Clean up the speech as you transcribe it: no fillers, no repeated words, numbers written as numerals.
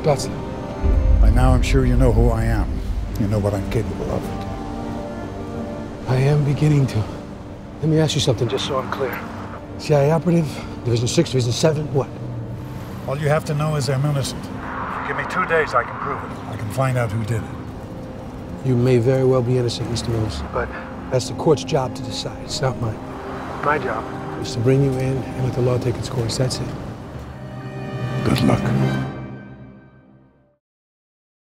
Gottlieb. By now, I'm sure you know who I am. You know what I'm capable of. I am beginning to. Let me ask you something, just so I'm clear. CIA operative, Division 6, Division 7, what? All you have to know is I'm innocent. If you give me 2 days, I can prove it. I can find out who did it. You may very well be innocent, Mr. Mills, but that's the court's job to decide. It's not mine. My job is to bring you in and let the law take its course. That's it. Good luck.